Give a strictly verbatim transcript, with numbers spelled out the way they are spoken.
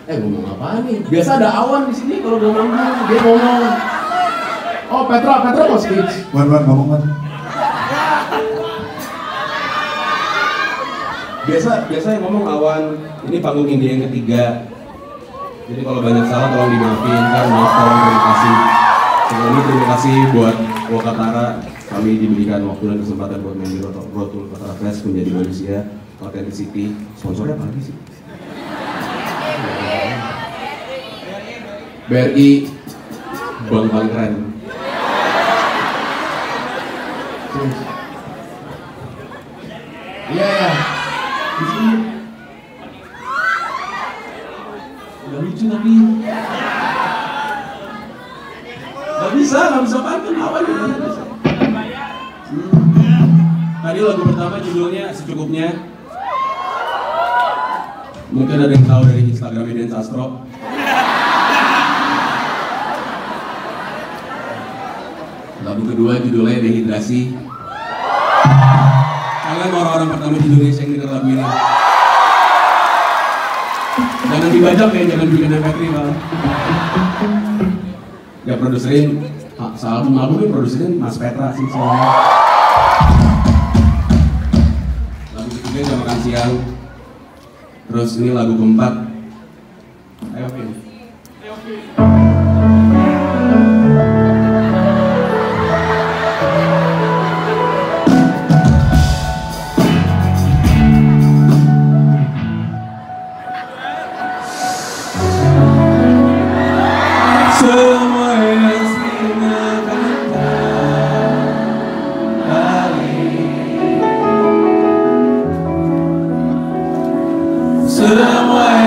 Eh ngomong apaan nih? Biasa ada Awan di sini kalau udah manggung dia ngomong. Oh Petra, Petra mau speech. Wan, Wan, ngomong Wan. Biasa, biasa yang ngomong Awan. Ini panggung Hindia yang ketiga. Jadi kalau banyak salah tolong dimaafin kan, maaf tolong terima kasih. Sebelumnya terima kasih buat Lokatara. Kami diberikan waktu dan kesempatan buat main di Road to Lokatara Fest menjadi manusia authenticity. Sponsornya apa lagi sih? B R I, Bank Bank Keren. Iya ya, di sini. Udah lucu tapi nggak bisa, nggak bisa pantun Awan ya. Hmm. Tadi lagu pertama judulnya Secukupnya. Mungkin ada yang tahu dari Instagramnya Dan Sastro. Lagu kedua judulnya Dehidrasi. Kalian orang-orang pertama di Indonesia yang denger lagu ini. Jangan dibajak ya, jangan bikin M P tiga malah. Ya produserin, sealbum albumnya produserin Mas Petra sih soalnya. Lagu ketiga Jam Makan Siang. Terus ini lagu keempat. Ayo Vin. Ayo Vin. Semua